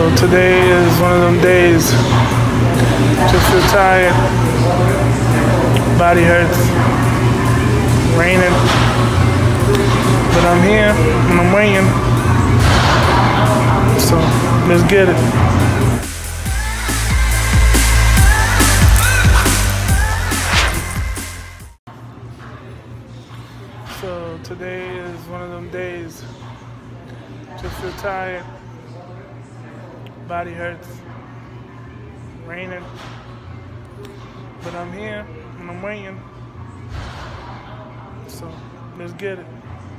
So today is one of them days. Just feel tired. Body hurts. Raining. But I'm here and I'm waiting. So let's get it. So today is one of them days. Just feel tired. Body hurts. Raining. But I'm here and I'm waiting. So let's get it.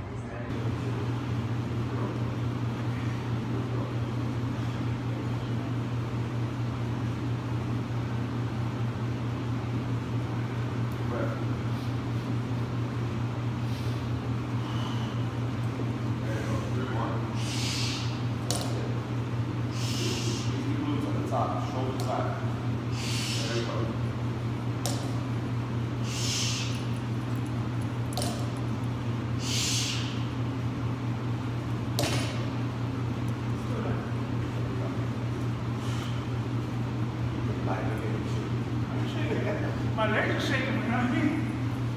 Shoulder side. There you go. My leg is shaking, you know what I mean?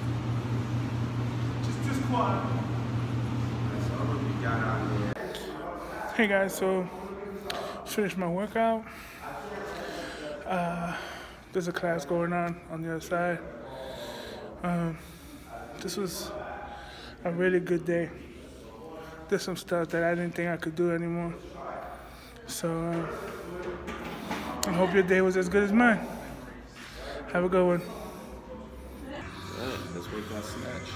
Just this quad. Hey guys, so finished my workout. There's a class going on the other side. This was a really good day. There's some stuff that I didn't think I could do anymore. So I hope your day was as good as mine. Have a good one. Alright, let's work that snatch.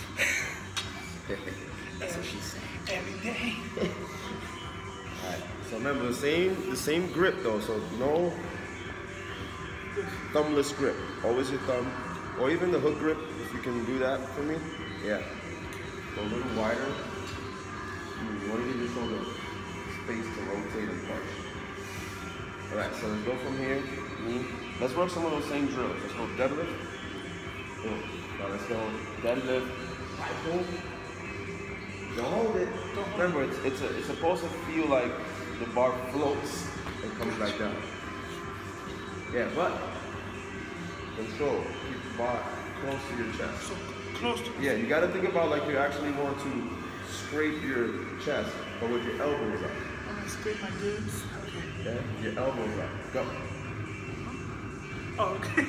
That's what she said. Every day. Alright, so remember the same grip though, so no thumbless grip. Always your thumb. Or even the hook grip, if you can do that for me. Yeah. Go a little wider. You want to give your shoulder space to rotate and punch. Alright, so let's go from here. Let's work some of those same drills. Let's go deadlift. Boom. Now let's go deadlift. Pull. Don't hold it. Remember, it's supposed to feel like the bar floats and comes back down. Yeah, but control. Keep the bar close to your chest. So close to. Yeah, you got to think about like you actually want to scrape your chest, but with your elbows up. I'm gonna scrape my glutes. Okay. Yeah, your elbows up. Go. Oh, okay.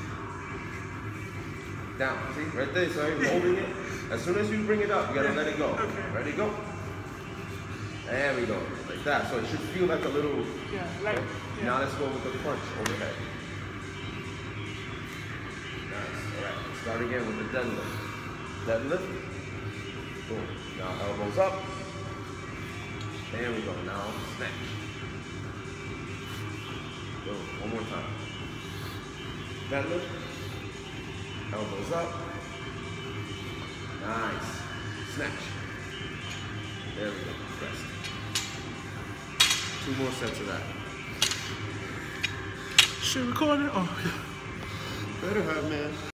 Down. See, right there. So you're holding it. As soon as you bring it up, you gotta let it go. Okay. Ready? Go. There we go. Like that. So it should feel like a little. Yeah, like. Okay. Yeah. Now let's go with the punch overhead. Nice. All right. Start again with the deadlift. Deadlift. Boom. Now elbows up. There we go. Now snatch. Boom. One more time. Deadlift. Elbows up. Nice. Snatch. There we go. Rest. 2 more sets of that. Shit recording? Oh, Better have, man.